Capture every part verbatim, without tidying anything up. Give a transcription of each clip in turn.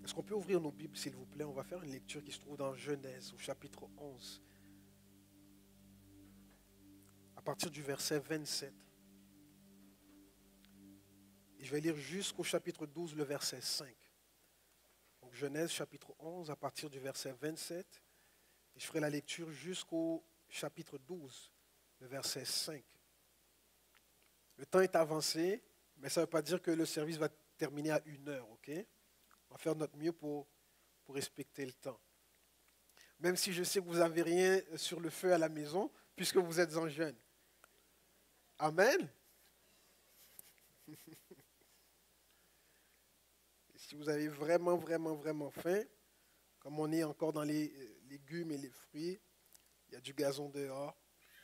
Est-ce qu'on peut ouvrir nos Bibles, s'il vous plaît? On va faire une lecture qui se trouve dans Genèse, au chapitre onze, à partir du verset vingt-sept. Et je vais lire jusqu'au chapitre douze, le verset cinq. Donc Genèse, chapitre onze, à partir du verset vingt-sept. Et je ferai la lecture jusqu'au chapitre douze, le verset cinq. Le temps est avancé, mais ça ne veut pas dire que le service va terminer à une heure, ok? On va faire notre mieux pour, pour respecter le temps. Même si je sais que vous n'avez rien sur le feu à la maison, puisque vous êtes en jeûne. Amen. Et si vous avez vraiment, vraiment, vraiment faim, comme on est encore dans les légumes et les fruits, il y a du gazon dehors.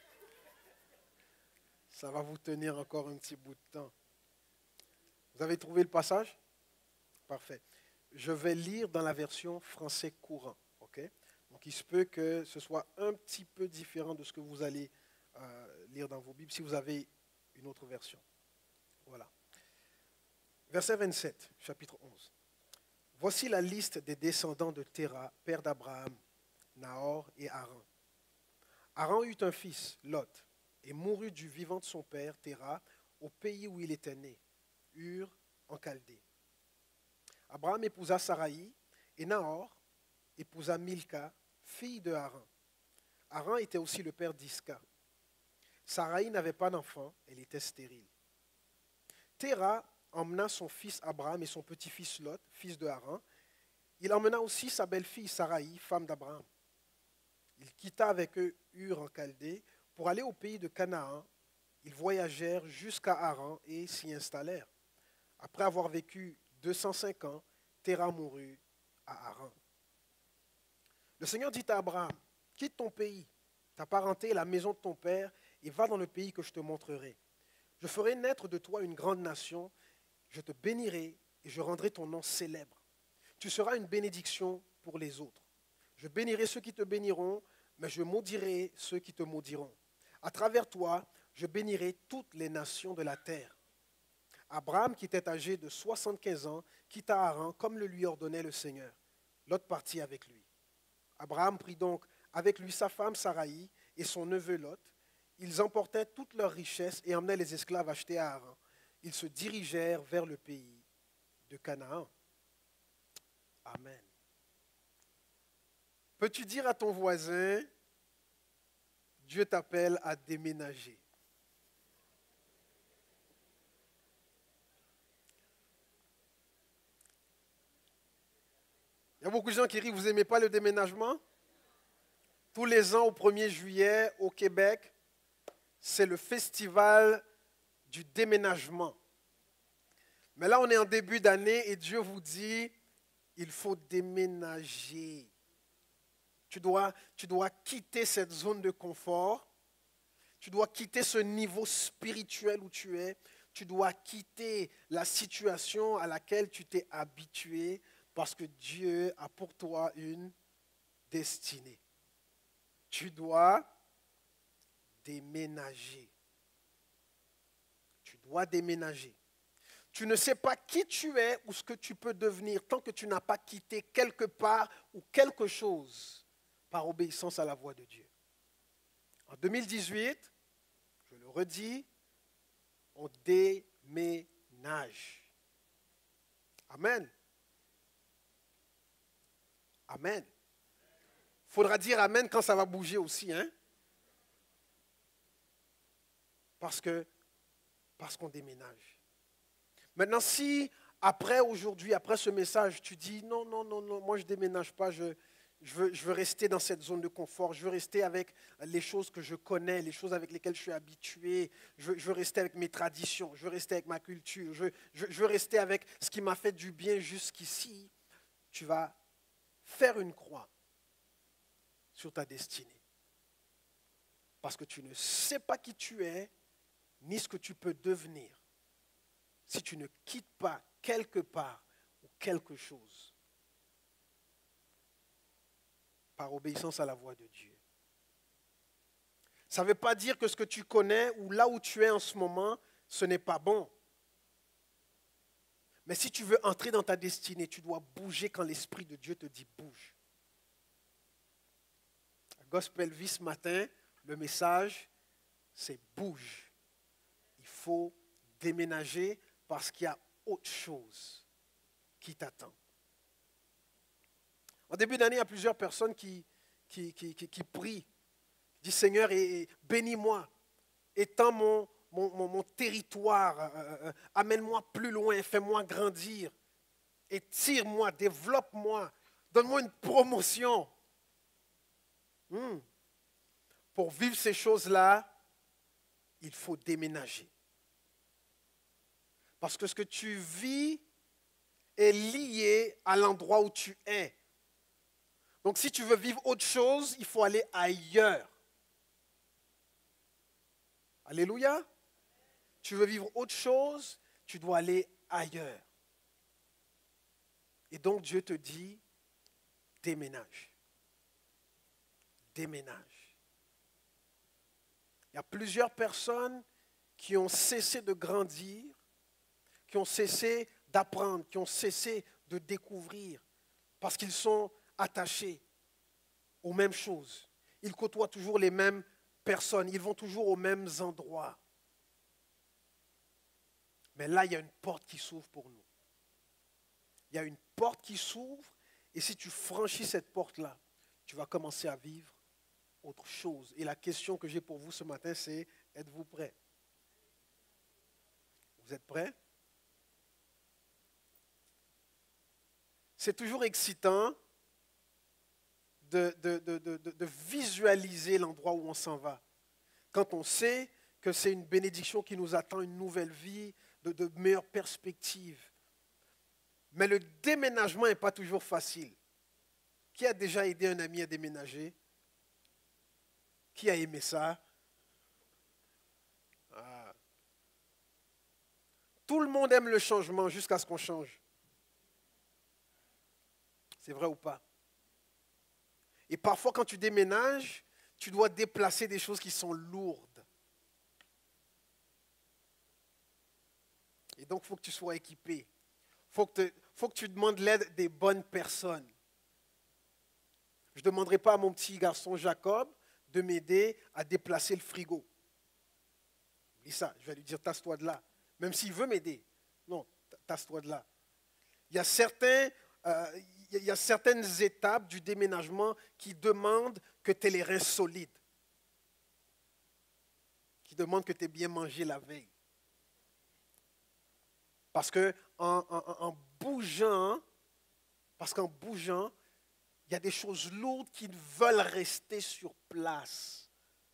Ça va vous tenir encore un petit bout de temps. Vous avez trouvé le passage? Parfait. Je vais lire dans la version français courant. Okay? Donc il se peut que ce soit un petit peu différent de ce que vous allez euh, lire dans vos Bibles si vous avez une autre version. Voilà. Verset vingt-sept, chapitre onze. Voici la liste des descendants de Téra, père d'Abraham, Nahor et Haran. Haran eut un fils, Lot, et mourut du vivant de son père, Téra, au pays où il était né, Ur, en Chaldée. Abraham épousa Saraï, et Nahor épousa Milca, fille de Haran. Haran était aussi le père d'Isca. Saraï n'avait pas d'enfant, elle était stérile. Téra emmena son fils Abraham et son petit-fils Lot, fils de Haran. Il emmena aussi sa belle-fille Saraï, femme d'Abraham. Il quitta avec eux Ur en Chaldée pour aller au pays de Canaan. Ils voyagèrent jusqu'à Haran et s'y installèrent. Après avoir vécu deux cent cinq ans, Téra mourut à Haran. Le Seigneur dit à Abraham, quitte ton pays, ta parenté et la maison de ton père, et va dans le pays que je te montrerai. Je ferai naître de toi une grande nation, je te bénirai et je rendrai ton nom célèbre. Tu seras une bénédiction pour les autres. Je bénirai ceux qui te béniront, mais je maudirai ceux qui te maudiront. À travers toi, je bénirai toutes les nations de la terre. Abraham, qui était âgé de soixante-quinze ans, quitta Haran comme le lui ordonnait le Seigneur. Lot partit avec lui. Abraham prit donc avec lui sa femme Saraï et son neveu Lot. Ils emportaient toutes leurs richesses et emmenaient les esclaves achetés à Haran. Ils se dirigèrent vers le pays de Canaan. Amen. Peux-tu dire à ton voisin, Dieu t'appelle à déménager? Il y a beaucoup de gens qui rient, vous n'aimez pas le déménagement? Tous les ans, au premier juillet, au Québec, c'est le festival du déménagement. Mais là, on est en début d'année et Dieu vous dit, il faut déménager. Tu dois, tu dois quitter cette zone de confort. Tu dois quitter ce niveau spirituel où tu es. Tu dois quitter la situation à laquelle tu t'es habitué parce que Dieu a pour toi une destinée. Tu dois déménager. Tu dois déménager. Tu ne sais pas qui tu es ou ce que tu peux devenir tant que tu n'as pas quitté quelque part ou quelque chose par obéissance à la voix de Dieu. En deux mille dix-huit, je le redis, on déménage. Amen. Amen. Il faudra dire Amen quand ça va bouger aussi, hein? Parce que, parce qu'on déménage. Maintenant, si après aujourd'hui, après ce message, tu dis non, non, non, non, moi je ne déménage pas, je, je, veux, je veux rester dans cette zone de confort, je veux rester avec les choses que je connais, les choses avec lesquelles je suis habitué, je veux, je veux rester avec mes traditions, je veux rester avec ma culture, je, je, je veux rester avec ce qui m'a fait du bien jusqu'ici, tu vas faire une croix sur ta destinée. Parce que tu ne sais pas qui tu es, ni ce que tu peux devenir, si tu ne quittes pas quelque part ou quelque chose par obéissance à la voix de Dieu. Ça ne veut pas dire que ce que tu connais ou là où tu es en ce moment, ce n'est pas bon. Mais si tu veux entrer dans ta destinée, tu dois bouger quand l'Esprit de Dieu te dit bouge. Gospel Vie ce matin, le message, c'est bouge. Il faut déménager parce qu'il y a autre chose qui t'attend. En début d'année, il y a plusieurs personnes qui, qui, qui, qui, qui prient, qui disent Seigneur, et, et bénis-moi, étends mon, mon, mon, mon territoire, euh, euh, amène-moi plus loin, fais-moi grandir, étire-moi, développe-moi, donne-moi une promotion. Hmm. Pour vivre ces choses-là, il faut déménager. Parce que ce que tu vis est lié à l'endroit où tu es. Donc si tu veux vivre autre chose, il faut aller ailleurs. Alléluia. Tu veux vivre autre chose, tu dois aller ailleurs. Et donc Dieu te dit, déménage. Déménage. Il y a plusieurs personnes qui ont cessé de grandir, qui ont cessé d'apprendre, qui ont cessé de découvrir, parce qu'ils sont attachés aux mêmes choses. Ils côtoient toujours les mêmes personnes, ils vont toujours aux mêmes endroits. Mais là, il y a une porte qui s'ouvre pour nous. Il y a une porte qui s'ouvre, et si tu franchis cette porte-là, tu vas commencer à vivre autre chose. Et la question que j'ai pour vous ce matin, c'est, êtes-vous prêts? Vous êtes prêts? C'est toujours excitant de, de, de, de, de visualiser l'endroit où on s'en va. Quand on sait que c'est une bénédiction qui nous attend, une nouvelle vie, de, de meilleures perspectives. Mais le déménagement n'est pas toujours facile. Qui a déjà aidé un ami à déménager? Qui a aimé ça? Ah. Tout le monde aime le changement jusqu'à ce qu'on change. C'est vrai ou pas? Et parfois, quand tu déménages, tu dois déplacer des choses qui sont lourdes. Et donc, il faut que tu sois équipé. Il faut que, te, faut que tu demandes l'aide des bonnes personnes. Je ne demanderai pas à mon petit garçon Jacob de m'aider à déplacer le frigo. Oublie ça, je vais lui dire, tasse-toi de là. Même s'il veut m'aider. Non, tasse-toi de là. Il y a certains... Euh, il y a certaines étapes du déménagement qui demandent que tu aies les reins solides, qui demandent que tu aies bien mangé la veille. Parce que en, en, en bougeant, parce qu'en bougeant, il y a des choses lourdes qui veulent rester sur place.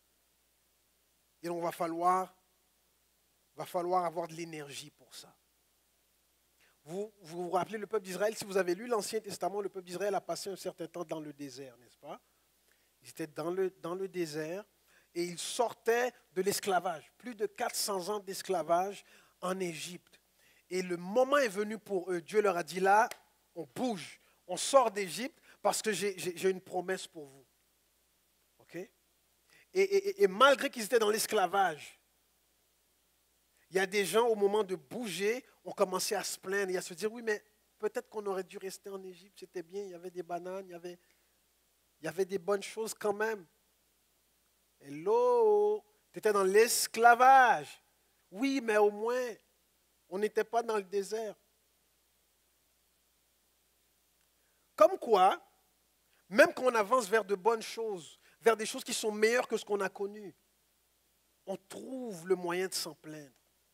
Et donc, il va falloir, va falloir avoir de l'énergie pour ça. Vous, vous vous rappelez le peuple d'Israël, si vous avez lu l'Ancien Testament, le peuple d'Israël a passé un certain temps dans le désert, n'est-ce pas? Ils étaient dans le, dans le désert et ils sortaient de l'esclavage. Plus de quatre cents ans d'esclavage en Égypte. Et le moment est venu pour eux. Dieu leur a dit là, on bouge, on sort d'Égypte parce que j'ai, j'ai, j'ai une promesse pour vous. OK? Et, et, et malgré qu'ils étaient dans l'esclavage, il y a des gens, au moment de bouger, ont commencé à se plaindre et à se dire, oui, mais peut-être qu'on aurait dû rester en Égypte, c'était bien, il y avait des bananes, il y avait, il y avait des bonnes choses quand même. Hello, tu étais dans l'esclavage. Oui, mais au moins, on n'était pas dans le désert. Comme quoi, même quand on avance vers de bonnes choses, vers des choses qui sont meilleures que ce qu'on a connu, on trouve le moyen de s'en plaindre.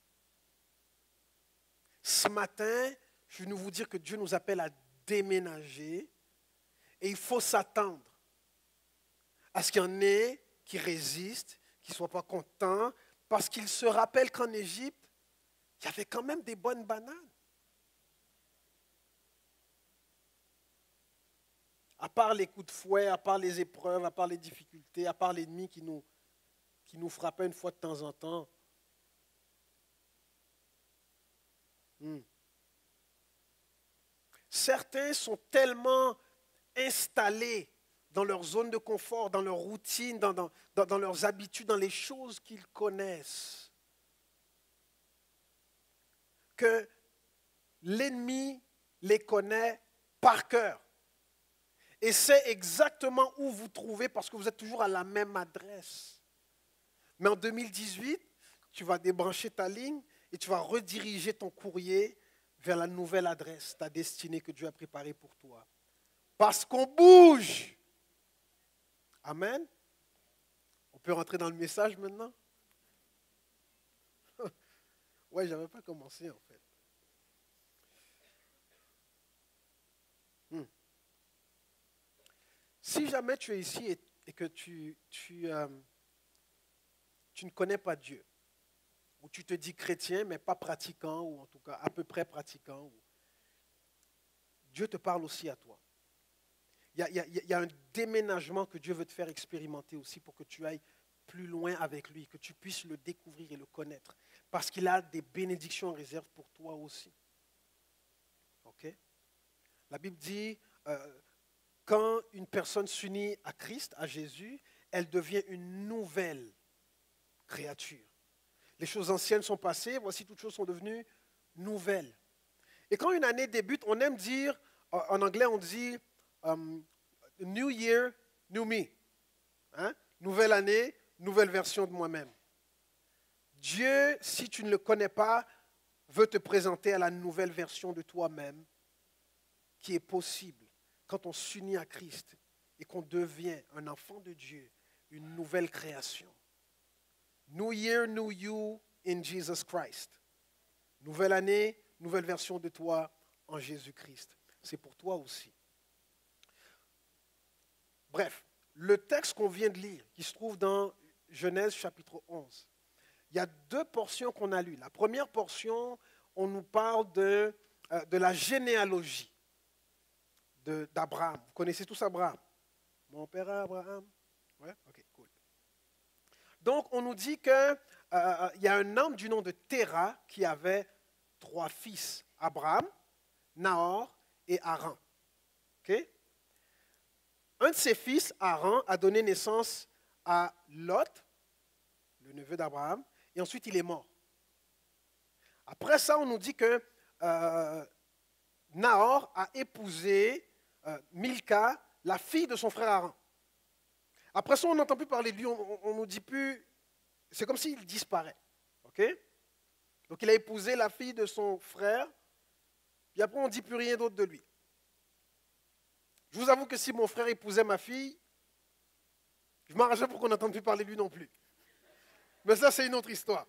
Ce matin, je veux vous dire que Dieu nous appelle à déménager et il faut s'attendre à ce qu'il y en ait qui résistent, qui ne soient pas contents, parce qu'ils se rappellent qu'en Égypte, il y avait quand même des bonnes bananes. À part les coups de fouet, à part les épreuves, à part les difficultés, à part l'ennemi qui nous, qui nous frappait une fois de temps en temps. Hmm. Certains sont tellement installés dans leur zone de confort, dans leur routine, dans, dans, dans, dans leurs habitudes, dans les choses qu'ils connaissent, que l'ennemi les connaît par cœur. Et sait exactement où vous trouvez parce que vous êtes toujours à la même adresse. Mais en deux mille dix-huit, tu vas débrancher ta ligne et tu vas rediriger ton courrier vers la nouvelle adresse, ta destinée que Dieu a préparée pour toi. Parce qu'on bouge. Amen. On peut rentrer dans le message maintenant? Ouais, je n'avais pas commencé en fait. Hmm. Si jamais tu es ici et, et que tu, tu, euh, tu ne connais pas Dieu, ou tu te dis chrétien mais pas pratiquant, ou en tout cas à peu près pratiquant, ou... Dieu te parle aussi à toi. Il y, a, il, y a, il y a un déménagement que Dieu veut te faire expérimenter aussi pour que tu ailles plus loin avec lui, que tu puisses le découvrir et le connaître. Parce qu'il a des bénédictions en réserve pour toi aussi. Ok? La Bible dit, euh, quand une personne s'unit à Christ, à Jésus, elle devient une nouvelle créature. Les choses anciennes sont passées, voici toutes choses sont devenues nouvelles. Et quand une année débute, on aime dire, en anglais on dit um, New Year, New Me. Hein? Nouvelle année, nouvelle version de moi-même. Dieu, si tu ne le connais pas, veut te présenter à la nouvelle version de toi-même qui est possible quand on s'unit à Christ et qu'on devient un enfant de Dieu, une nouvelle création. New Year, New You in Jesus Christ. Nouvelle année, nouvelle version de toi en Jésus-Christ. C'est pour toi aussi. Bref, le texte qu'on vient de lire, qui se trouve dans Genèse chapitre onze, il y a deux portions qu'on a lues. La première portion, on nous parle de, euh, de la généalogie de, d'Abraham. Vous connaissez tous Abraham? Mon père Abraham? Ouais? Ok, cool. Donc, on nous dit qu'il euh, y a un homme du nom de Téra qui avait trois fils, Abraham, Nahor et Haran. Okay? Un de ses fils, Haran, a donné naissance à Lot, le neveu d'Abraham, et ensuite il est mort. Après ça, on nous dit que euh, Nahor a épousé euh, Milka, la fille de son frère Haran. Après ça, on n'entend plus parler de lui, on ne nous dit plus, c'est comme s'il disparaît. Okay? Donc il a épousé la fille de son frère, puis après on ne dit plus rien d'autre de lui. Je vous avoue que si mon frère épousait ma fille, je m'arrangeais pour qu'on n'entende plus parler de lui non plus. Mais ça, c'est une autre histoire.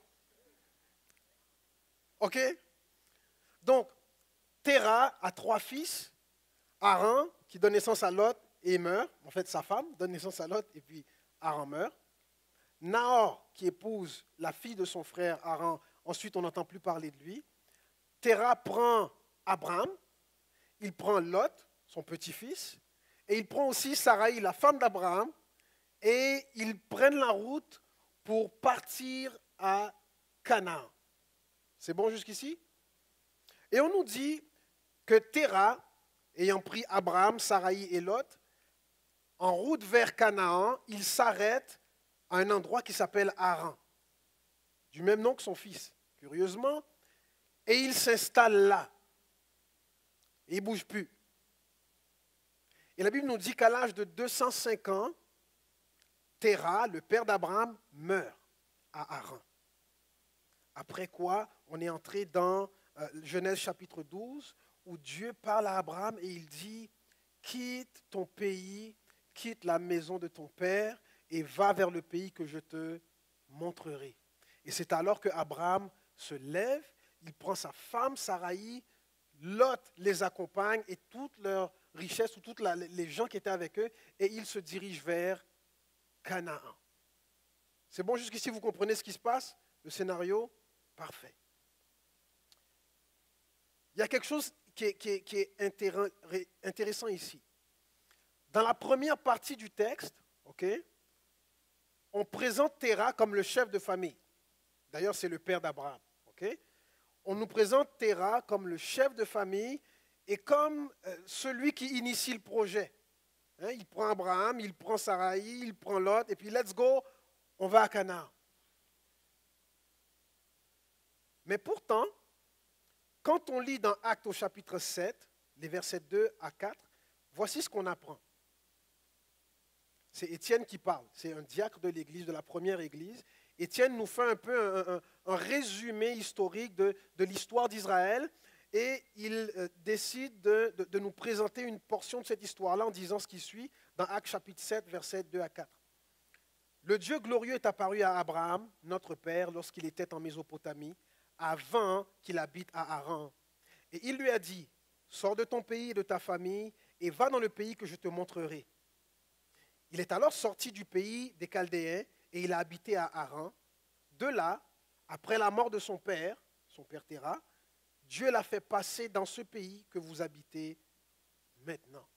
OK? Donc, Téra a trois fils. Haran, qui donne naissance à Lot et meurt. En fait, sa femme donne naissance à Lot et puis Haran meurt. Nahor, qui épouse la fille de son frère Haran. Ensuite, on n'entend plus parler de lui. Téra prend Abraham. Il prend Lot, son petit-fils. Et il prend aussi Saraï, la femme d'Abraham. Et ils prennent la route pour partir à Canaan. C'est bon jusqu'ici? Et on nous dit que Téra, ayant pris Abraham, Saraï et Lot, en route vers Canaan, il s'arrête à un endroit qui s'appelle Haran, du même nom que son fils, curieusement, et il s'installe là. Et il ne bouge plus. Et la Bible nous dit qu'à l'âge de deux cent cinq ans, Téra, le père d'Abraham, meurt à Haran. Après quoi, on est entré dans euh, Genèse chapitre douze, où Dieu parle à Abraham et il dit « Quitte ton pays, quitte la maison de ton père et va vers le pays que je te montrerai. » Et c'est alors que Abraham se lève, il prend sa femme Saraï, Lot les accompagne et toute leur richesse, ou toutes les gens qui étaient avec eux, et ils se dirigent vers Canaan. C'est bon jusqu'ici, vous comprenez ce qui se passe? Le scénario? Parfait. Il y a quelque chose qui est, qui est, qui est intéressant ici. Dans la première partie du texte, okay, on présente Téra comme le chef de famille. D'ailleurs, c'est le père d'Abraham. Okay? On nous présente Téra comme le chef de famille et comme euh, celui qui initie le projet. Hein, il prend Abraham, il prend Saraï, il prend Lot, et puis let's go, on va à Canaan. Mais pourtant, quand on lit dans Actes au chapitre sept, les versets deux à quatre, voici ce qu'on apprend. C'est Étienne qui parle, c'est un diacre de l'église, de la première église. Étienne nous fait un peu un, un, un résumé historique de, de l'histoire d'Israël et il euh, décide de, de, de nous présenter une portion de cette histoire-là en disant ce qui suit dans Actes chapitre sept, versets deux à quatre. Le Dieu glorieux est apparu à Abraham, notre père, lorsqu'il était en Mésopotamie, avant qu'il habite à Haran. Et il lui a dit, sors de ton pays et de ta famille et va dans le pays que je te montrerai. Il est alors sorti du pays des Chaldéens et il a habité à Haran. De là, après la mort de son père, son père Téra, Dieu l'a fait passer dans ce pays que vous habitez maintenant.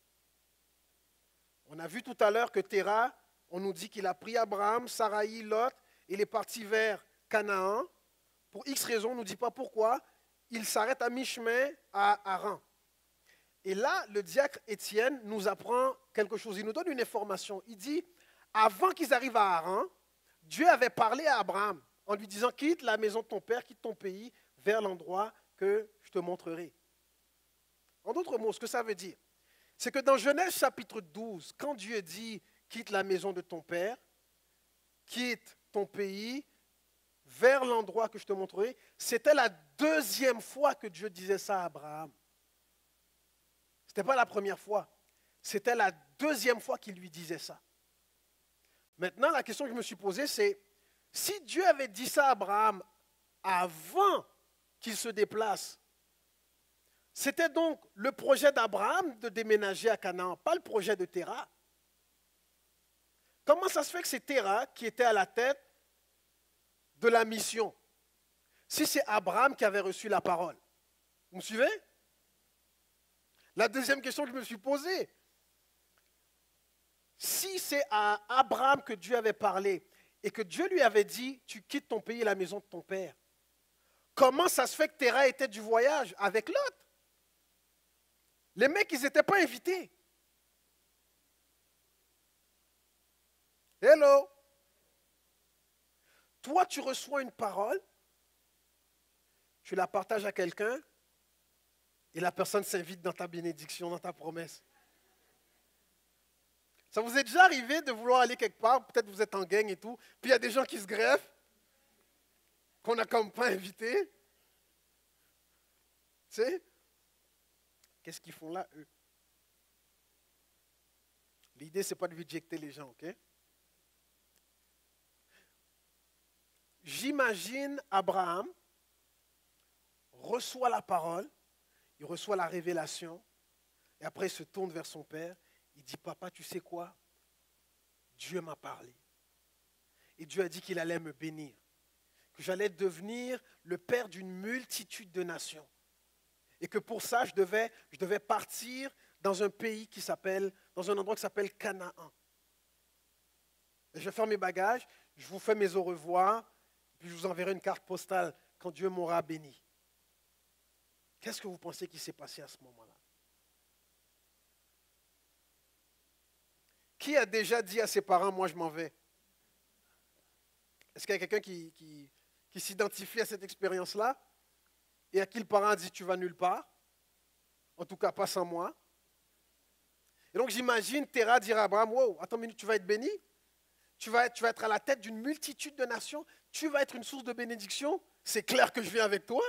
On a vu tout à l'heure que Téra, on nous dit qu'il a pris Abraham, Saraï, Lot, et il est parti vers Canaan. Pour X raisons, on ne nous dit pas pourquoi. Il s'arrête à mi-chemin à Haran. Et là, le diacre Étienne nous apprend quelque chose. Il nous donne une information. Il dit, avant qu'ils arrivent à Haran, Dieu avait parlé à Abraham en lui disant, quitte la maison de ton père, quitte ton pays, vers l'endroit que je te montrerai. En d'autres mots, ce que ça veut dire, c'est que dans Genèse chapitre douze, quand Dieu dit, quitte la maison de ton père, quitte ton pays, vers l'endroit que je te montrerai, c'était la deuxième fois que Dieu disait ça à Abraham. Ce n'était pas la première fois. C'était la deuxième fois qu'il lui disait ça. Maintenant, la question que je me suis posée, c'est si Dieu avait dit ça à Abraham avant qu'il se déplace, c'était donc le projet d'Abraham de déménager à Canaan, pas le projet de Téra. Comment ça se fait que c'est Téra qui était à la tête de la mission, si c'est Abraham qui avait reçu la parole? Vous me suivez? La deuxième question que je me suis posée, si c'est à Abraham que Dieu avait parlé et que Dieu lui avait dit, tu quittes ton pays et la maison de ton père, comment ça se fait que Téra était du voyage avec Lot? Les mecs, ils n'étaient pas invités. Hello? Toi, tu reçois une parole, tu la partages à quelqu'un, et la personne s'invite dans ta bénédiction, dans ta promesse. Ça vous est déjà arrivé de vouloir aller quelque part, peut-être vous êtes en gang et tout, puis il y a des gens qui se greffent, qu'on n'a comme pas invités. Tu sais? Qu'est-ce qu'ils font là, eux? L'idée, ce n'est pas de rejecter les gens, ok? J'imagine Abraham reçoit la parole, il reçoit la révélation, et après il se tourne vers son père, il dit, papa, tu sais quoi? Dieu m'a parlé. Et Dieu a dit qu'il allait me bénir, que j'allais devenir le père d'une multitude de nations. Et que pour ça, je devais, je devais partir dans un pays qui s'appelle, dans un endroit qui s'appelle Canaan. Et je vais faire mes bagages, je vous fais mes au revoir, puis je vous enverrai une carte postale quand Dieu m'aura béni. Qu'est-ce que vous pensez qui s'est passé à ce moment-là? Qui a déjà dit à ses parents, moi je m'en vais? Est-ce qu'il y a quelqu'un qui, qui, qui s'identifie à cette expérience-là? Et à qui le parent a dit, tu vas nulle part? En tout cas, pas sans moi. Et donc j'imagine Téra dire à Abraham, wow, attends une minute, tu vas être béni? Tu vas, tu vas être à la tête d'une multitude de nations? Tu vas être une source de bénédiction? C'est clair que je viens avec toi.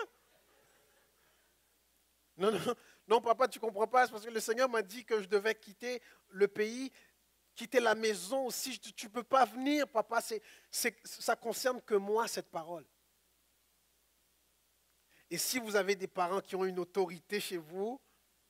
Non, non, non, papa, tu ne comprends pas. C'est parce que le Seigneur m'a dit que je devais quitter le pays, quitter la maison aussi. Tu ne peux pas venir, papa. C'est, c'est, ça ne concerne que moi, cette parole. Et si vous avez des parents qui ont une autorité chez vous,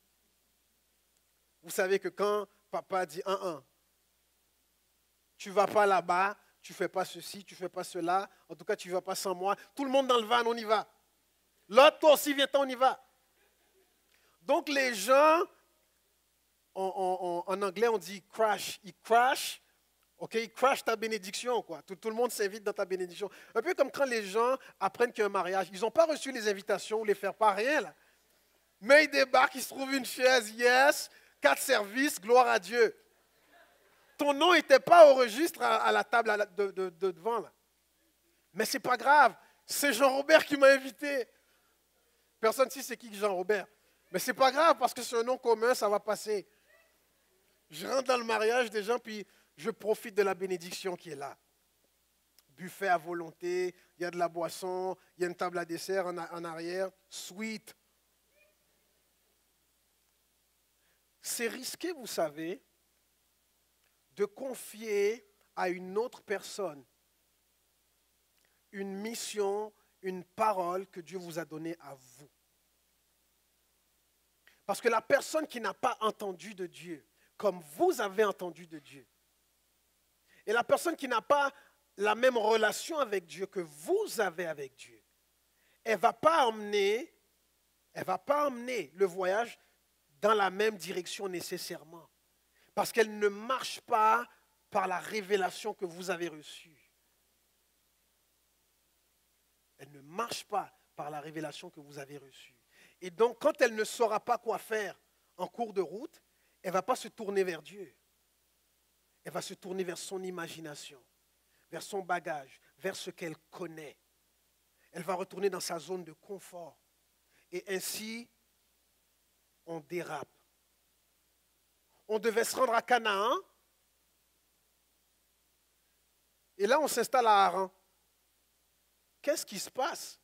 vous savez que quand papa dit un un, tu ne vas pas là-bas, tu ne fais pas ceci, tu ne fais pas cela, en tout cas tu ne vas pas sans moi. Tout le monde dans le van, on y va. L'autre, toi aussi, viens-t'en, on y va. Donc les gens, en, en, en anglais on dit crash, ils crash, ok, ils crash ta bénédiction, quoi. Tout, tout le monde s'invite dans ta bénédiction. Un peu comme quand les gens apprennent qu'il y a un mariage, ils n'ont pas reçu les invitations ou les faire pas rien là. Mais ils débarquent, ils se trouvent une chaise, yes, quatre services, gloire à Dieu. Ton nom n'était pas au registre à, à la table à la, de, de, de devant là. Mais c'est pas grave, c'est Jean-Robert qui m'a invité. Personne ici sait qui Jean-Robert. Mais ce n'est pas grave parce que c'est un nom commun, ça va passer. Je rentre dans le mariage des gens, puis je profite de la bénédiction qui est là. Buffet à volonté, il y a de la boisson, il y a une table à dessert en, en arrière, sweet. C'est risqué, vous savez, de confier à une autre personne une mission, une parole que Dieu vous a donnée à vous. Parce que la personne qui n'a pas entendu de Dieu, comme vous avez entendu de Dieu, et la personne qui n'a pas la même relation avec Dieu que vous avez avec Dieu, elle ne va pas emmener, elle va pas emmener le voyage dans la même direction nécessairement. Parce qu'elle ne marche pas par la révélation que vous avez reçue. Elle ne marche pas par la révélation que vous avez reçue. Et donc, quand elle ne saura pas quoi faire en cours de route, elle ne va pas se tourner vers Dieu. Elle va se tourner vers son imagination, vers son bagage, vers ce qu'elle connaît. Elle va retourner dans sa zone de confort. Et ainsi, on dérape. On devait se rendre à Canaan. Et là, on s'installe à Haran. Qu'est-ce qui se passe?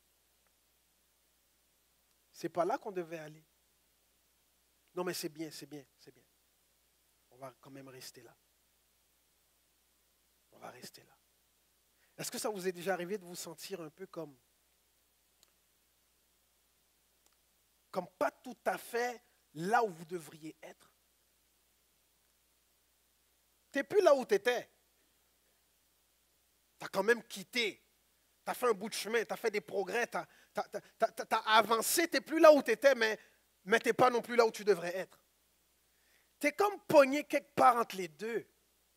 Ce n'est pas là qu'on devait aller. Non, mais c'est bien, c'est bien, c'est bien. On va quand même rester là. On va rester là. Est-ce que ça vous est déjà arrivé de vous sentir un peu comme, comme pas tout à fait là où vous devriez être? Tu n'es plus là où tu étais. Tu as quand même quitté. Tu as fait un bout de chemin, tu as fait des progrès, tu as, avancé, tu n'es plus là où tu étais, mais, mais tu n'es pas non plus là où tu devrais être. Tu es comme pogné quelque part entre les deux.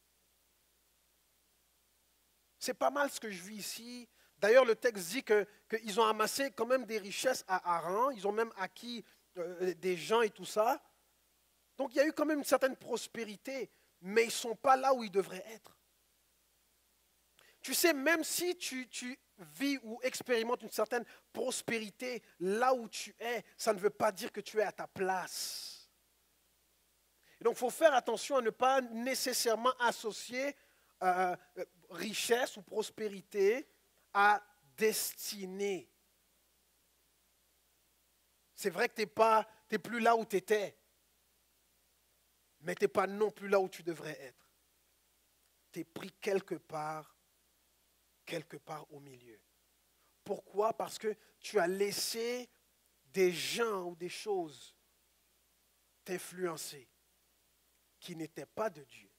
C'est pas mal ce que je vis ici. D'ailleurs, le texte dit que, qu'ils ont amassé quand même des richesses à Haran, ils ont même acquis euh, des gens et tout ça. Donc il y a eu quand même une certaine prospérité, mais ils ne sont pas là où ils devraient être. Tu sais, même si tu, tu vis ou expérimentes une certaine prospérité là où tu es, ça ne veut pas dire que tu es à ta place. Et donc, il faut faire attention à ne pas nécessairement associer euh, richesse ou prospérité à destinée. C'est vrai que tu n'es pas, t'es plus là où tu étais, mais tu n'es pas non plus là où tu devrais être. Tu es pris quelque part quelque part au milieu. Pourquoi? Parce que tu as laissé des gens ou des choses t'influencer qui n'étaient pas de Dieu.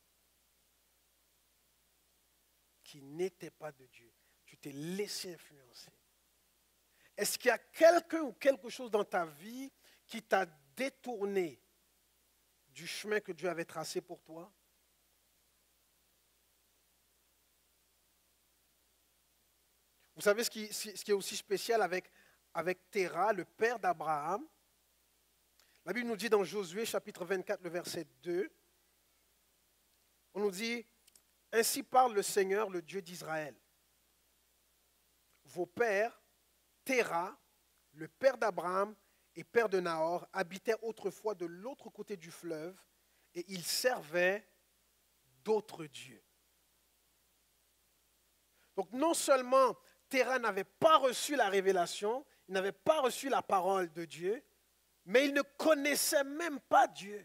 Qui n'étaient pas de Dieu. Tu t'es laissé influencer. Est-ce qu'il y a quelqu'un ou quelque chose dans ta vie qui t'a détourné du chemin que Dieu avait tracé pour toi? Vous savez ce qui, ce qui est aussi spécial avec, avec Téra, le père d'Abraham? La Bible nous dit dans Josué chapitre vingt-quatre, le verset deux, on nous dit, « Ainsi parle le Seigneur, le Dieu d'Israël. Vos pères, Téra, le père d'Abraham et père de Nahor, habitaient autrefois de l'autre côté du fleuve et ils servaient d'autres dieux. » Donc non seulement Téra n'avait pas reçu la révélation, il n'avait pas reçu la parole de Dieu, mais il ne connaissait même pas Dieu.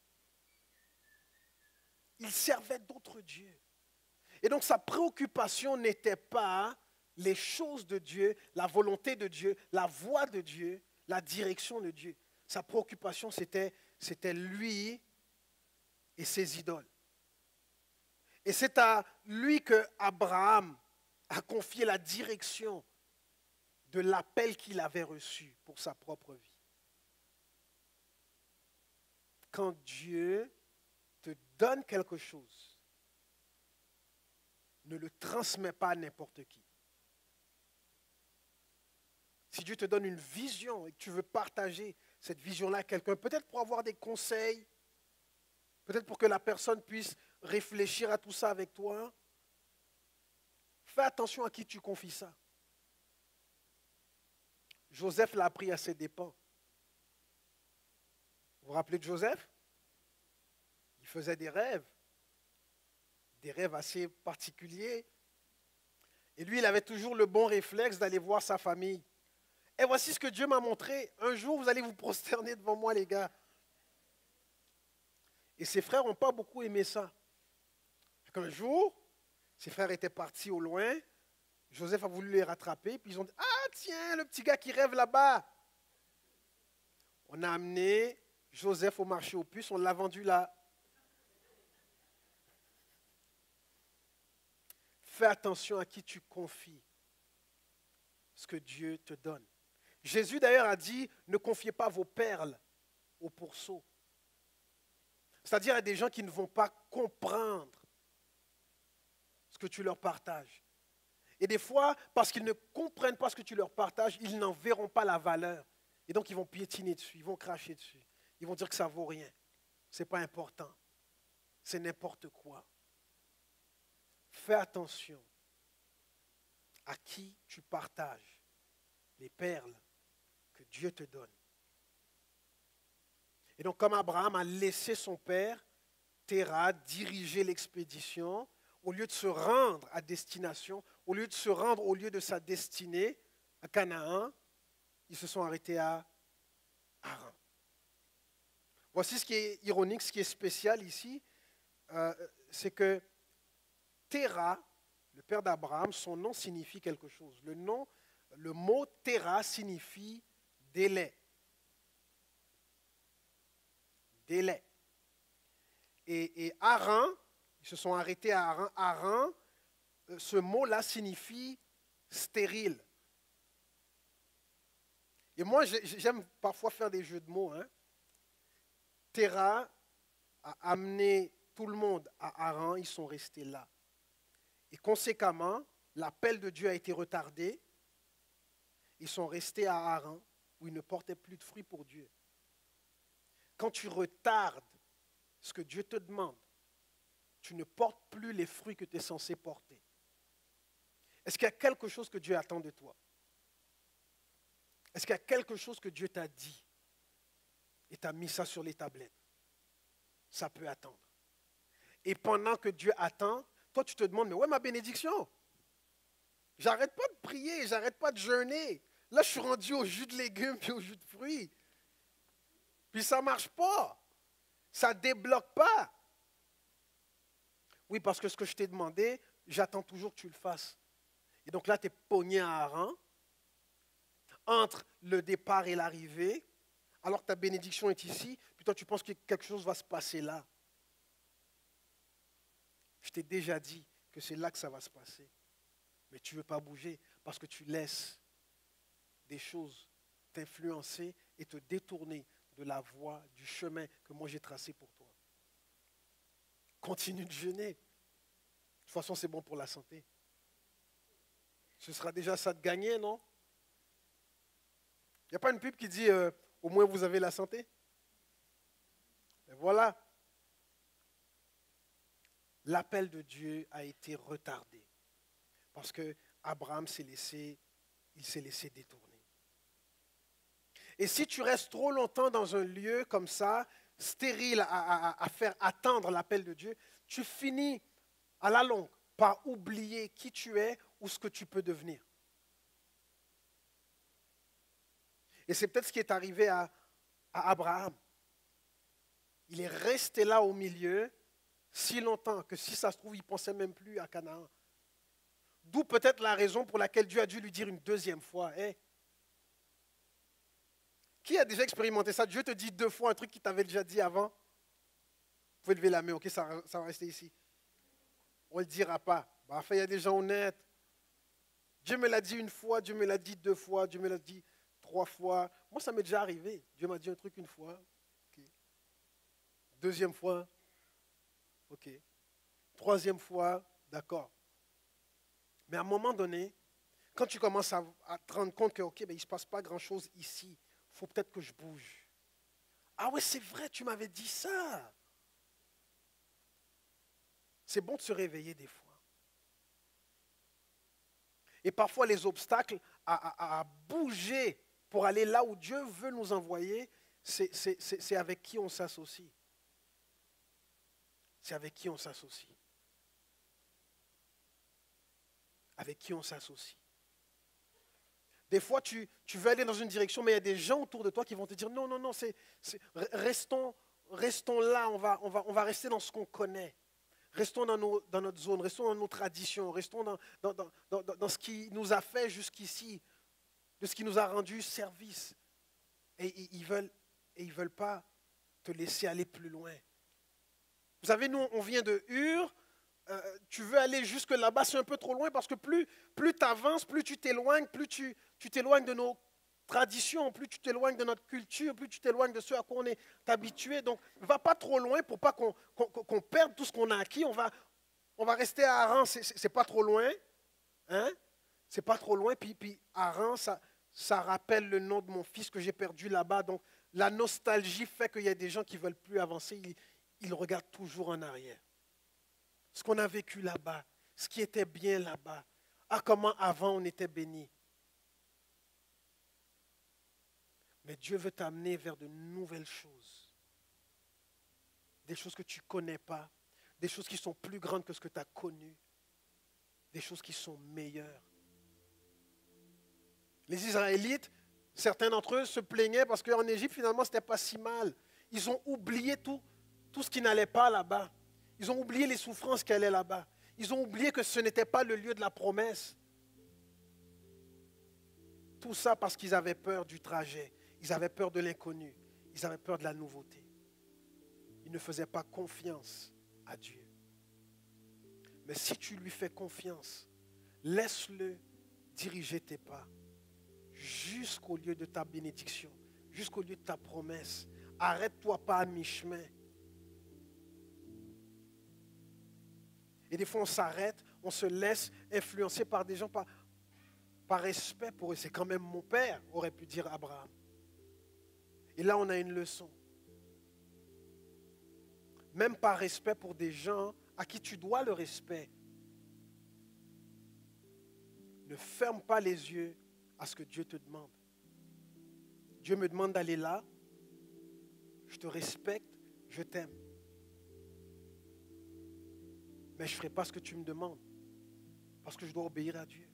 Il servait d'autres dieux. Et donc sa préoccupation n'était pas les choses de Dieu, la volonté de Dieu, la voie de Dieu, la direction de Dieu. Sa préoccupation, c'était, c'était lui et ses idoles. Et c'est à lui que Abraham a confié la direction de l'appel qu'il avait reçu pour sa propre vie. Quand Dieu te donne quelque chose, ne le transmets pas à n'importe qui. Si Dieu te donne une vision et que tu veux partager cette vision-là à quelqu'un, peut-être pour avoir des conseils, peut-être pour que la personne puisse réfléchir à tout ça avec toi, fais attention à qui tu confies ça. Joseph l'a pris à ses dépens. Vous vous rappelez de Joseph? Il faisait des rêves, des rêves assez particuliers. Et lui, il avait toujours le bon réflexe d'aller voir sa famille. Et voici ce que Dieu m'a montré. Un jour, vous allez vous prosterner devant moi, les gars. Et ses frères n'ont pas beaucoup aimé ça. Un jour, ses frères étaient partis au loin. Joseph a voulu les rattraper. Puis ils ont dit, ah tiens, le petit gars qui rêve là-bas. On a amené Joseph au marché aux puces, on l'a vendu là. Fais attention à qui tu confies ce que Dieu te donne. Jésus d'ailleurs a dit, ne confiez pas vos perles aux pourceaux. C'est-à-dire à des gens qui ne vont pas comprendre ce que tu leur partages. Et des fois, parce qu'ils ne comprennent pas ce que tu leur partages, ils n'en verront pas la valeur. Et donc, ils vont piétiner dessus, ils vont cracher dessus. Ils vont dire que ça ne vaut rien. Ce n'est pas important. C'est n'importe quoi. Fais attention à qui tu partages les perles que Dieu te donne. Et donc, comme Abraham a laissé son père, Téra, diriger l'expédition, au lieu de se rendre à destination, au lieu de se rendre au lieu de sa destinée, à Canaan, ils se sont arrêtés à Haran. Voici ce qui est ironique, ce qui est spécial ici, euh, c'est que Téra, le père d'Abraham, son nom signifie quelque chose. Le nom, le mot Téra signifie délai. Délai. Et, et Haran, ils se sont arrêtés à Haran. Haran, ce mot-là signifie stérile. Et moi, j'aime parfois faire des jeux de mots. Hein. Téra a amené tout le monde à Haran, ils sont restés là. Et conséquemment, l'appel de Dieu a été retardé. Ils sont restés à Haran, où ils ne portaient plus de fruits pour Dieu. Quand tu retardes ce que Dieu te demande, tu ne portes plus les fruits que tu es censé porter. Est-ce qu'il y a quelque chose que Dieu attend de toi? Est-ce qu'il y a quelque chose que Dieu t'a dit et t'a mis ça sur les tablettes? Ça peut attendre. Et pendant que Dieu attend, toi tu te demandes, mais où est ma bénédiction? J'arrête pas de prier, j'arrête pas de jeûner. Là, je suis rendu au jus de légumes et au jus de fruits. Puis ça ne marche pas. Ça ne débloque pas. Oui, parce que ce que je t'ai demandé, j'attends toujours que tu le fasses. Et donc là, tu es pogné à Haran, entre le départ et l'arrivée, alors que ta bénédiction est ici, puis toi, tu penses que quelque chose va se passer là. Je t'ai déjà dit que c'est là que ça va se passer. Mais tu ne veux pas bouger parce que tu laisses des choses t'influencer et te détourner de la voie, du chemin que moi j'ai tracé pour toi. Continue de jeûner. De toute façon, c'est bon pour la santé. Ce sera déjà ça de gagner, non? Il n'y a pas une pub qui dit euh, « Au moins vous avez la santé ». Et voilà. L'appel de Dieu a été retardé parce que Abraham s'est laissé, il s'est laissé détourner. Et si tu restes trop longtemps dans un lieu comme ça, stérile à, à, à faire attendre l'appel de Dieu, tu finis à la longue par oublier qui tu es ou ce que tu peux devenir. Et c'est peut-être ce qui est arrivé à, à Abraham. Il est resté là au milieu si longtemps que si ça se trouve, il ne pensait même plus à Canaan. D'où peut-être la raison pour laquelle Dieu a dû lui dire une deuxième fois, hey, qui a déjà expérimenté ça? Dieu te dit deux fois un truc qu'il t'avait déjà dit avant. Vous pouvez lever la main, ok, ça, ça va rester ici. On ne le dira pas. Bah, enfin, il y a des gens honnêtes. Dieu me l'a dit une fois, Dieu me l'a dit deux fois, Dieu me l'a dit trois fois. Moi, ça m'est déjà arrivé. Dieu m'a dit un truc une fois. Okay. Deuxième fois. Ok. Troisième fois, d'accord. Mais à un moment donné, quand tu commences à, à te rendre compte que, ok, ben, il ne se passe pas grand-chose ici, il faut peut-être que je bouge. Ah ouais, c'est vrai, tu m'avais dit ça. C'est bon de se réveiller des fois. Et parfois, les obstacles à, à, à bouger pour aller là où Dieu veut nous envoyer, c'est, c'est, c'est, c'est avec qui on s'associe. C'est avec qui on s'associe. Avec qui on s'associe. Des fois, tu, tu veux aller dans une direction, mais il y a des gens autour de toi qui vont te dire, non, non, non, c'est, c'est, restons, restons là, on va, on, va, on va rester dans ce qu'on connaît. Restons dans, nos, dans notre zone, restons dans nos traditions, restons dans, dans, dans, dans, dans ce qui nous a fait jusqu'ici, de ce qui nous a rendu service. Et ils ne veulent, et ils veulent pas te laisser aller plus loin. Vous savez, nous, on vient de Ur. Euh, tu veux aller jusque là-bas, c'est un peu trop loin parce que plus, plus tu avances, plus tu t'éloignes, plus tu, tu t'éloignes de nos traditions, plus tu t'éloignes de notre culture, plus tu t'éloignes de ce à quoi on est habitué. Donc, ne va pas trop loin pour pas qu'on, qu'on, qu'on perde tout ce qu'on a acquis. On va, on va rester à Haran, c'est, c'est, c'est pas trop loin. Hein? C'est pas trop loin. Puis, puis Haran, ça, ça rappelle le nom de mon fils que j'ai perdu là-bas. Donc, la nostalgie fait qu'il y a des gens qui ne veulent plus avancer. Ils, ils regardent toujours en arrière. Ce qu'on a vécu là-bas, ce qui était bien là-bas. Ah, comment avant on était béni. Mais Dieu veut t'amener vers de nouvelles choses. Des choses que tu ne connais pas. Des choses qui sont plus grandes que ce que tu as connu. Des choses qui sont meilleures. Les Israélites, certains d'entre eux se plaignaient parce qu'en Égypte, finalement, ce n'était pas si mal. Ils ont oublié tout, tout ce qui n'allait pas là-bas. Ils ont oublié les souffrances qu'il y avait là-bas. Ils ont oublié que ce n'était pas le lieu de la promesse. Tout ça parce qu'ils avaient peur du trajet. Ils avaient peur de l'inconnu. Ils avaient peur de la nouveauté. Ils ne faisaient pas confiance à Dieu. Mais si tu lui fais confiance, laisse-le diriger tes pas jusqu'au lieu de ta bénédiction, jusqu'au lieu de ta promesse. Arrête-toi pas à mi-chemin. Et des fois, on s'arrête, on se laisse influencer par des gens, par, par respect pour eux. C'est quand même mon père, aurait pu dire Abraham. Et là, on a une leçon. Même par respect pour des gens à qui tu dois le respect. Ne ferme pas les yeux à ce que Dieu te demande. Dieu me demande d'aller là. Je te respecte, je t'aime. Mais je ne ferai pas ce que tu me demandes. Parce que je dois obéir à Dieu.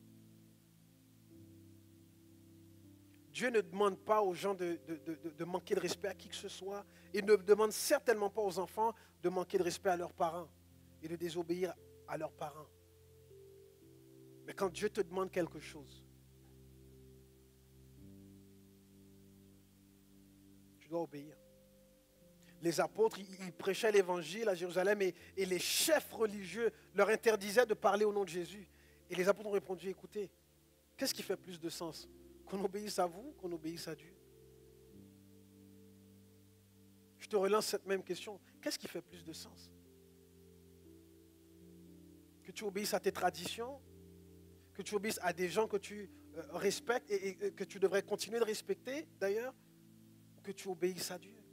Dieu ne demande pas aux gens de, de, de, de manquer de respect à qui que ce soit. Et ne demande certainement pas aux enfants de manquer de respect à leurs parents. Et de désobéir à leurs parents. Mais quand Dieu te demande quelque chose, tu dois obéir. Les apôtres, ils prêchaient l'évangile à Jérusalem et, et les chefs religieux leur interdisaient de parler au nom de Jésus. Et les apôtres ont répondu, écoutez, qu'est-ce qui fait plus de sens? Qu'on obéisse à vous, qu'on obéisse à Dieu? Je te relance cette même question. Qu'est-ce qui fait plus de sens? Que tu obéisses à tes traditions, que tu obéisses à des gens que tu euh, respectes et, et, et que tu devrais continuer de respecter d'ailleurs, ou que tu obéisses à Dieu?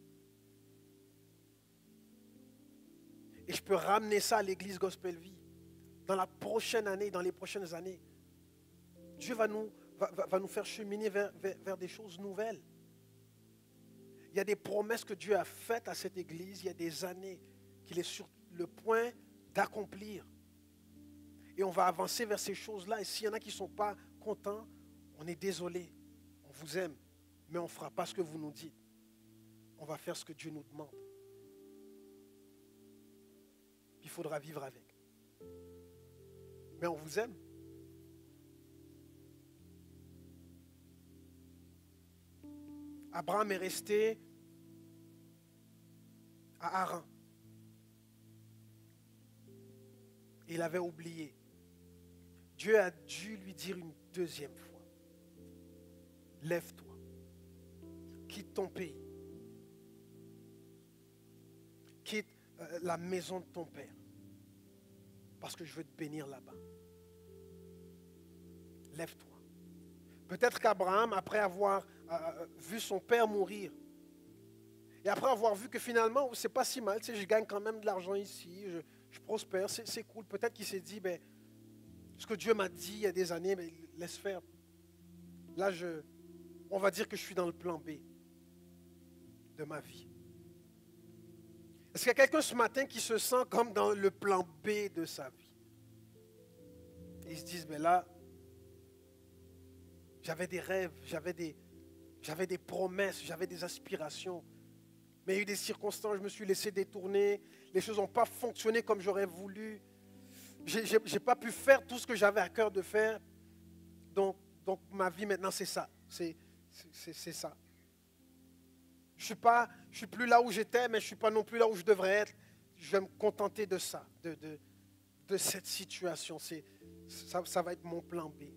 Et je peux ramener ça à l'église Gospel Vie. Dans la prochaine année, dans les prochaines années, Dieu va nous, va, va, va nous faire cheminer vers, vers, vers des choses nouvelles. Il y a des promesses que Dieu a faites à cette église il y a des années qu'il est sur le point d'accomplir. Et on va avancer vers ces choses-là. Et s'il y en a qui ne sont pas contents, on est désolé. On vous aime, mais on ne fera pas ce que vous nous dites. On va faire ce que Dieu nous demande. Il faudra vivre avec. Mais on vous aime. Abraham est resté à Haran. Il avait oublié. Dieu a dû lui dire une deuxième fois, lève-toi, quitte ton pays, quitte euh, la maison de ton père, parce que je veux te bénir là-bas. Lève-toi. Peut-être qu'Abraham, après avoir euh, vu son père mourir, et après avoir vu que finalement, c'est pas si mal, tu sais, je gagne quand même de l'argent ici, je, je prospère, c'est, c'est cool. Peut-être qu'il s'est dit, ben, ce que Dieu m'a dit il y a des années, ben, laisse faire. Là, je, on va dire que je suis dans le plan B de ma vie. Est-ce qu'il y a quelqu'un ce matin qui se sent comme dans le plan B de sa vie? Ils se disent, mais là, j'avais des rêves, j'avais des, j'avais des promesses, j'avais des aspirations. Mais il y a eu des circonstances, je me suis laissé détourner, les choses n'ont pas fonctionné comme j'aurais voulu. Je n'ai pas pu faire tout ce que j'avais à cœur de faire. Donc, donc ma vie maintenant, c'est ça. C'est, c'est, c'est ça. Je ne suis pas, je suis plus là où j'étais, mais je ne suis pas non plus là où je devrais être. Je vais me contenter de ça, de, de, de cette situation. C'est, ça, ça va être mon plan B.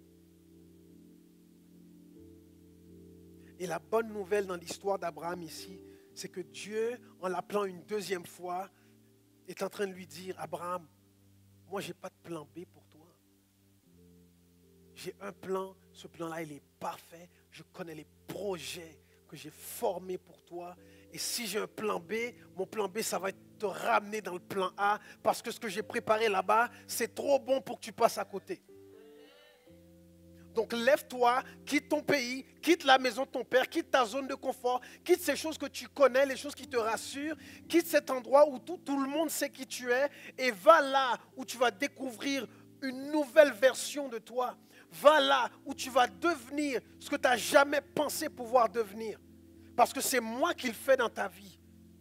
Et la bonne nouvelle dans l'histoire d'Abraham ici, c'est que Dieu, en l'appelant une deuxième fois, est en train de lui dire, Abraham, moi je n'ai pas de plan B pour toi. J'ai un plan, ce plan-là il est parfait. Je connais les projets que j'ai formés pour toi. Et si j'ai un plan B, mon plan B, ça va être te ramener dans le plan A, parce que ce que j'ai préparé là-bas, c'est trop bon pour que tu passes à côté. Donc lève-toi, quitte ton pays, quitte la maison de ton père, quitte ta zone de confort, quitte ces choses que tu connais, les choses qui te rassurent, quitte cet endroit où tout, tout le monde sait qui tu es et va là où tu vas découvrir une nouvelle version de toi. Va là où tu vas devenir ce que tu n'as jamais pensé pouvoir devenir. Parce que c'est moi qui le fais dans ta vie.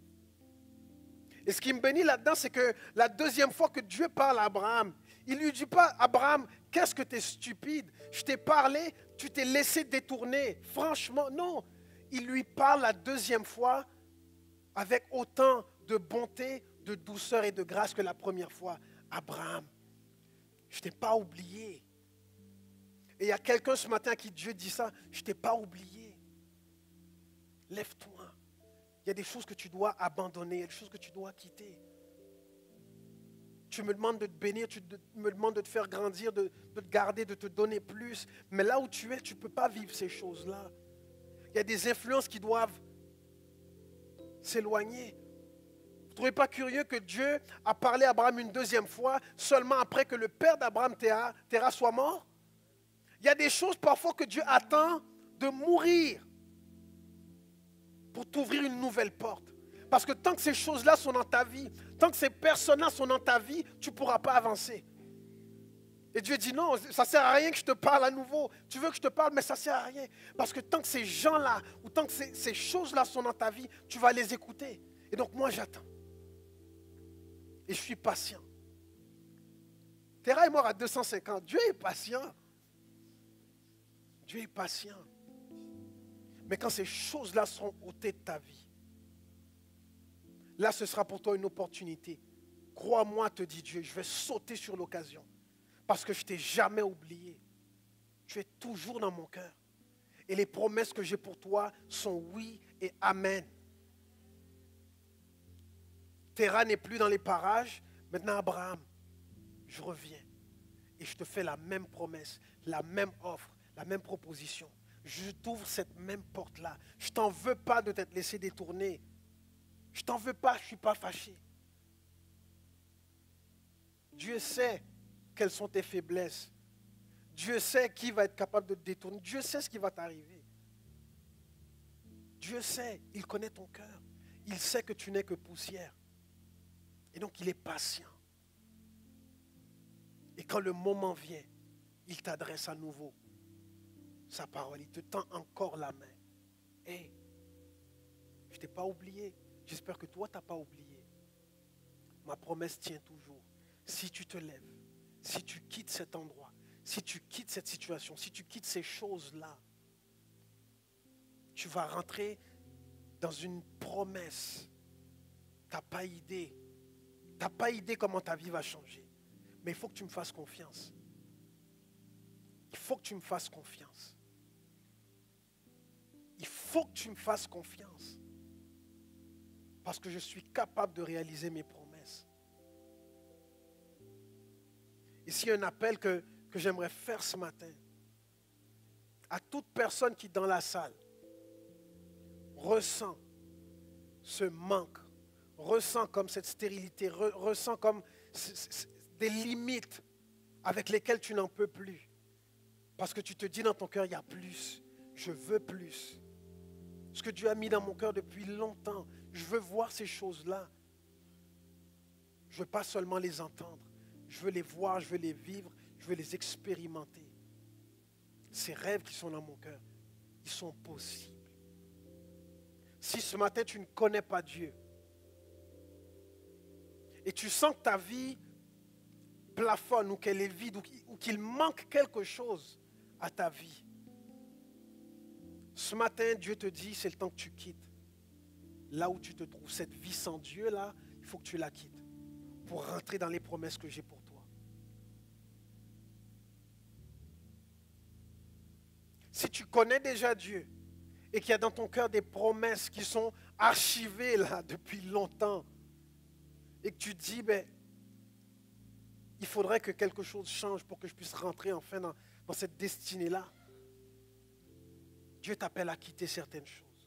Et ce qui me bénit là-dedans, c'est que la deuxième fois que Dieu parle à Abraham, il ne lui dit pas, Abraham, qu'est-ce que tu es stupide? Je t'ai parlé, tu t'es laissé détourner. Franchement, non. Il lui parle la deuxième fois avec autant de bonté, de douceur et de grâce que la première fois. Abraham, je ne t'ai pas oublié. Et il y a quelqu'un ce matin à qui Dieu dit ça, je ne t'ai pas oublié. Lève-toi. Il y a des choses que tu dois abandonner, il y a des choses que tu dois quitter. Tu me demandes de te bénir, tu me demandes de te faire grandir, de, de te garder, de te donner plus. Mais là où tu es, tu ne peux pas vivre ces choses-là. Il y a des influences qui doivent s'éloigner. Vous ne trouvez pas curieux que Dieu a parlé à Abraham une deuxième fois, seulement après que le père d'Abraham, Téra, soit mort? Il y a des choses parfois que Dieu attend de mourir pour t'ouvrir une nouvelle porte. Parce que tant que ces choses-là sont dans ta vie, tant que ces personnes-là sont dans ta vie, tu ne pourras pas avancer. Et Dieu dit non, ça ne sert à rien que je te parle à nouveau. Tu veux que je te parle, mais ça ne sert à rien. Parce que tant que ces gens-là, ou tant que ces, ces choses-là sont dans ta vie, tu vas les écouter. Et donc moi j'attends. Et je suis patient. Téra est mort à deux cent cinquante. Dieu est patient. Dieu est patient. Mais quand ces choses-là seront ôtées de ta vie, là, ce sera pour toi une opportunité. Crois-moi, te dit Dieu, je vais sauter sur l'occasion. Parce que je ne t'ai jamais oublié. Tu es toujours dans mon cœur. Et les promesses que j'ai pour toi sont oui et amen. Téra n'est plus dans les parages. Maintenant, Abraham, je reviens. Et je te fais la même promesse, la même offre, la même proposition. Je t'ouvre cette même porte-là. Je ne t'en veux pas de t'être laissé détourner. Je ne t'en veux pas, je ne suis pas fâché. Dieu sait quelles sont tes faiblesses. Dieu sait qui va être capable de te détourner. Dieu sait ce qui va t'arriver. Dieu sait, il connaît ton cœur. Il sait que tu n'es que poussière. Et donc il est patient. Et quand le moment vient, il t'adresse à nouveau sa parole. Il te tend encore la main. Hé, je ne t'ai pas oublié. J'espère que toi, tu n'as pas oublié. Ma promesse tient toujours. Si tu te lèves, si tu quittes cet endroit, si tu quittes cette situation, si tu quittes ces choses-là, tu vas rentrer dans une promesse. Tu n'as pas idée. Tu n'as pas idée comment ta vie va changer. Mais il faut que tu me fasses confiance. Il faut que tu me fasses confiance. Il faut que tu me fasses confiance. Parce que je suis capable de réaliser mes promesses. Ici, il y a un appel que, que j'aimerais faire ce matin. À toute personne qui, dans la salle, ressent ce manque, ressent comme cette stérilité, re, ressent comme c- c- des limites avec lesquelles tu n'en peux plus. Parce que tu te dis dans ton cœur, il y a plus. Je veux plus. Ce que Dieu a mis dans mon cœur depuis longtemps, je veux voir ces choses-là. Je ne veux pas seulement les entendre. Je veux les voir, je veux les vivre, je veux les expérimenter. Ces rêves qui sont dans mon cœur, ils sont possibles. Si ce matin tu ne connais pas Dieu et tu sens que ta vie plafonne ou qu'elle est vide ou qu'il manque quelque chose à ta vie, ce matin Dieu te dit c'est le temps que tu quittes là où tu te trouves. Cette vie sans Dieu là, il faut que tu la quittes pour rentrer dans les promesses que j'ai pour toi. Si tu connais déjà Dieu et qu'il y a dans ton cœur des promesses qui sont archivées là depuis longtemps et que tu te dis, ben, il faudrait que quelque chose change pour que je puisse rentrer enfin dans, dans cette destinée-là. Dieu t'appelle à quitter certaines choses.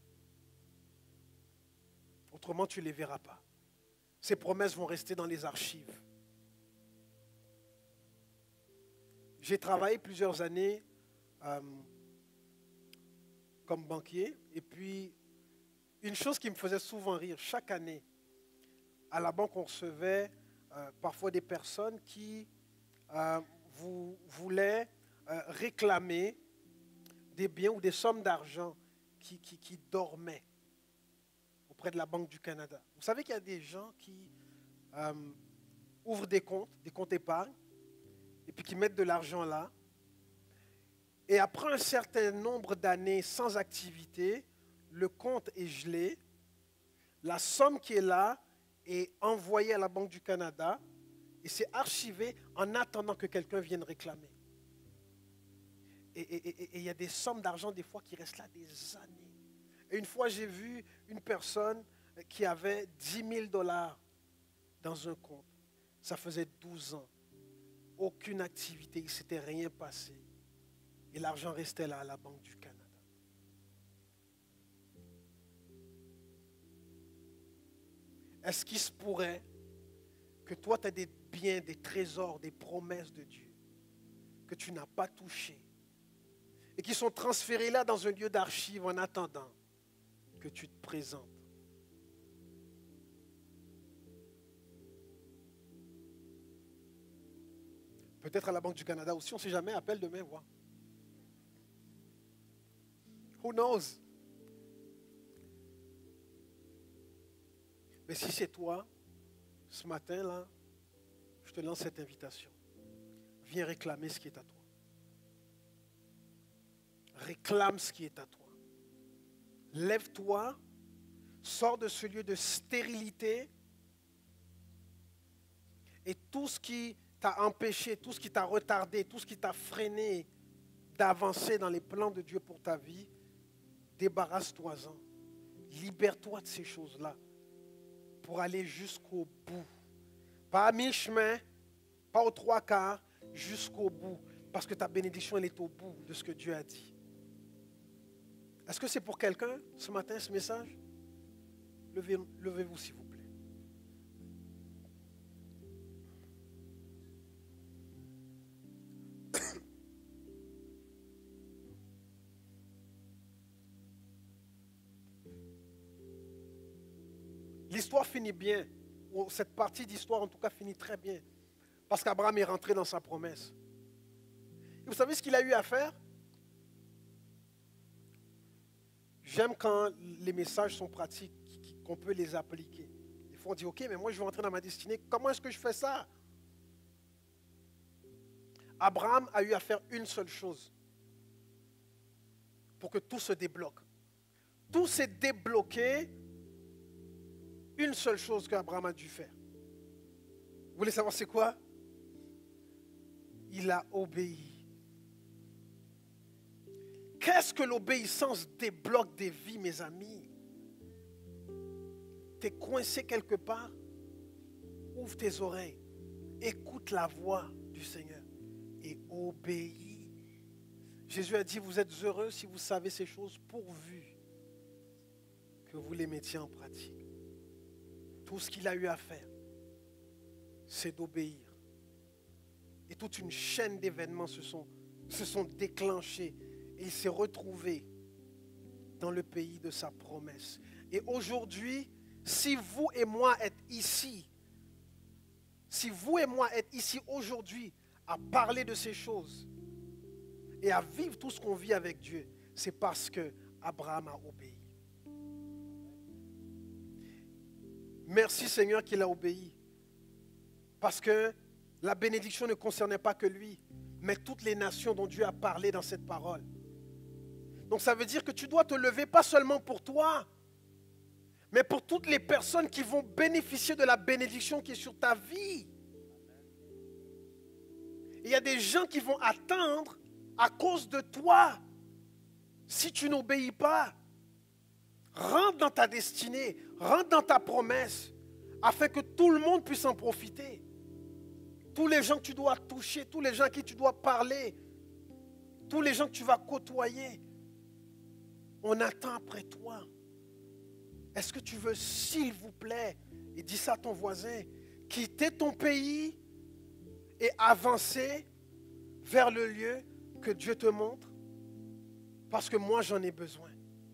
Autrement, tu ne les verras pas. Ces promesses vont rester dans les archives. J'ai travaillé plusieurs années euh, comme banquier. Et puis, une chose qui me faisait souvent rire, chaque année, à la banque, on recevait euh, parfois des personnes qui euh, vous, voulaient euh, réclamer des biens ou des sommes d'argent qui, qui, qui dormaient auprès de la Banque du Canada. Vous savez qu'il y a des gens qui euh, ouvrent des comptes, des comptes épargne, et puis qui mettent de l'argent là. Et après un certain nombre d'années sans activité, le compte est gelé, la somme qui est là est envoyée à la Banque du Canada et c'est archivé en attendant que quelqu'un vienne réclamer. Et il y a des sommes d'argent des fois qui restent là des années. Et une fois, j'ai vu une personne qui avait dix mille dollars dans un compte. Ça faisait douze ans. Aucune activité, il ne s'était rien passé. Et l'argent restait là à la Banque du Canada. Est-ce qu'il se pourrait que toi, tu as des biens, des trésors, des promesses de Dieu que tu n'as pas touchés et qui sont transférés là dans un lieu d'archives en attendant que tu te présentes? Peut-être à la Banque du Canada aussi, on ne sait jamais, appelle demain, voir. Who knows? Mais si c'est toi, ce matin-là, je te lance cette invitation. Viens réclamer ce qui est à toi. Réclame ce qui est à toi. Lève-toi, sors de ce lieu de stérilité et tout ce qui t'a empêché, tout ce qui t'a retardé, tout ce qui t'a freiné d'avancer dans les plans de Dieu pour ta vie, débarrasse-toi-en. Libère-toi de ces choses-là pour aller jusqu'au bout. Pas à mi-chemin, pas aux trois quarts, jusqu'au bout. Parce que ta bénédiction, elle est au bout de ce que Dieu a dit. Est-ce que c'est pour quelqu'un ce matin, ce message? Levez, levez-vous, s'il vous plaît. L'histoire finit bien. Cette partie d'histoire, en tout cas, finit très bien. Parce qu'Abraham est rentré dans sa promesse. Et vous savez ce qu'il a eu à faire? J'aime quand les messages sont pratiques, qu'on peut les appliquer. Des fois, on dit, OK, mais moi, je veux rentrer dans ma destinée. Comment est-ce que je fais ça? Abraham a eu à faire une seule chose pour que tout se débloque. Tout s'est débloqué. Une seule chose qu'Abraham a dû faire. Vous voulez savoir c'est quoi? Il a obéi. Qu'est-ce que l'obéissance débloque des vies, mes amis? Tu es coincé quelque part? Ouvre tes oreilles. Écoute la voix du Seigneur et obéis. Jésus a dit, vous êtes heureux si vous savez ces choses pourvu que vous les mettiez en pratique. Tout ce qu'il a eu à faire, c'est d'obéir. Et toute une chaîne d'événements se sont, se sont déclenchés. Et il s'est retrouvé dans le pays de sa promesse. Et aujourd'hui, si vous et moi êtes ici, si vous et moi êtes ici aujourd'hui à parler de ces choses et à vivre tout ce qu'on vit avec Dieu, c'est parce que Abraham a obéi. Merci Seigneur qu'il a obéi. Parce que la bénédiction ne concernait pas que lui, mais toutes les nations dont Dieu a parlé dans cette parole. Donc ça veut dire que tu dois te lever pas seulement pour toi, mais pour toutes les personnes qui vont bénéficier de la bénédiction qui est sur ta vie. Il y a des gens qui vont atteindre à cause de toi. Si tu n'obéis pas, rentre dans ta destinée, rentre dans ta promesse, afin que tout le monde puisse en profiter. Tous les gens que tu dois toucher, tous les gens à qui tu dois parler, tous les gens que tu vas côtoyer, on attend après toi. Est-ce que tu veux, s'il vous plaît, et dis ça à ton voisin, quitter ton pays et avancer vers le lieu que Dieu te montre? Parce que moi, j'en ai besoin.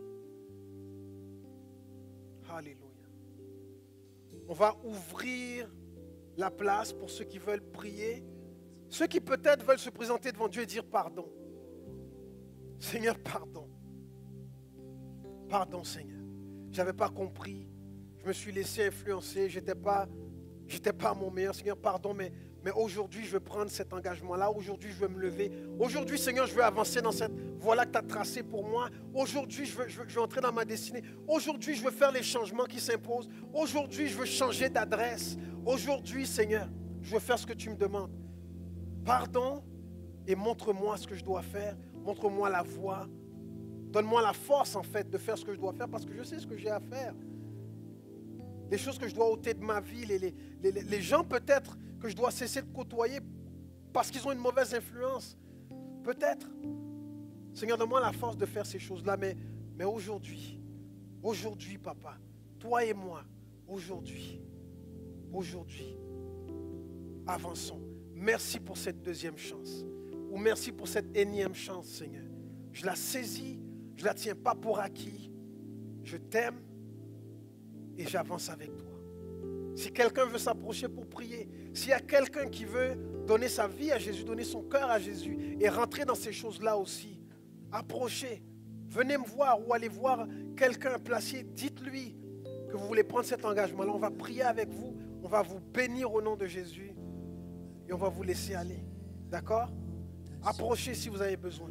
Alléluia. On va ouvrir la place pour ceux qui veulent prier. Ceux qui peut-être veulent se présenter devant Dieu et dire pardon. Seigneur, pardon. Pardon, Seigneur. Je n'avais pas compris. Je me suis laissé influencer. Je n'étais pas, j'étais pas mon meilleur. Seigneur, pardon, mais, mais aujourd'hui, je veux prendre cet engagement-là. Aujourd'hui, je veux me lever. Aujourd'hui, Seigneur, je veux avancer dans cette voie-là que tu as tracée pour moi. Aujourd'hui, je veux, je, veux, je veux entrer dans ma destinée. Aujourd'hui, je veux faire les changements qui s'imposent. Aujourd'hui, je veux changer d'adresse. Aujourd'hui, Seigneur, je veux faire ce que tu me demandes. Pardon et montre-moi ce que je dois faire. Montre-moi la voie. Donne-moi la force, en fait, de faire ce que je dois faire parce que je sais ce que j'ai à faire. Les choses que je dois ôter de ma vie, les, les, les, les gens peut-être que je dois cesser de côtoyer parce qu'ils ont une mauvaise influence. Peut-être. Seigneur, donne-moi la force de faire ces choses-là. Mais, mais aujourd'hui, aujourd'hui, papa, toi et moi, aujourd'hui, aujourd'hui, avançons. Merci pour cette deuxième chance. Ou merci pour cette énième chance, Seigneur. Je la saisis, je ne la tiens pas pour acquis. Je t'aime et j'avance avec toi. Si quelqu'un veut s'approcher pour prier, s'il y a quelqu'un qui veut donner sa vie à Jésus, donner son cœur à Jésus et rentrer dans ces choses-là aussi, approchez, venez me voir ou allez voir quelqu'un placé, dites-lui que vous voulez prendre cet engagement-là. On va prier avec vous, on va vous bénir au nom de Jésus et on va vous laisser aller. D'accord? Approchez si vous avez besoin.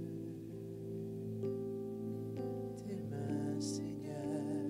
Tes mains, Seigneur,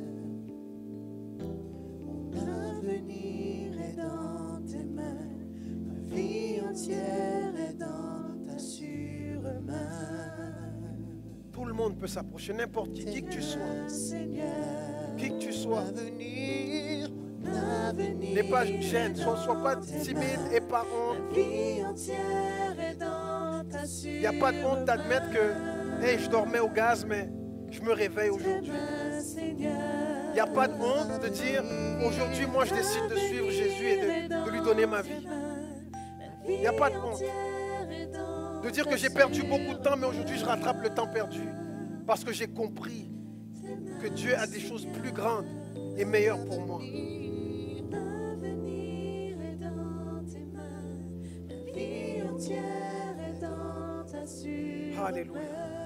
mon avenir est dans tes mains, ma vie entière est dans ta sûre main. Tout le monde peut s'approcher, n'importe qui, qui que tu sois. Seigneur, Qui que tu sois. Avenir, mon avenir N'aie pas gêne, sois, sois pas timide et pas honte. ma vie entière est dans ta sûre main. Il n'y a pas de honte d'admettre que hey, je dormais au gaz, mais je me réveille aujourd'hui. Il n'y a pas de honte de dire aujourd'hui, moi, je décide de suivre Jésus et de, de lui donner ma vie. Il n'y a pas de honte. De dire que j'ai perdu beaucoup de temps, mais aujourd'hui, je rattrape le temps perdu. Parce que j'ai compris que Dieu a des choses plus grandes et meilleures pour moi. L'avenir est dans tes mains, ma vie entière est dans ta sûre Alléluia. main.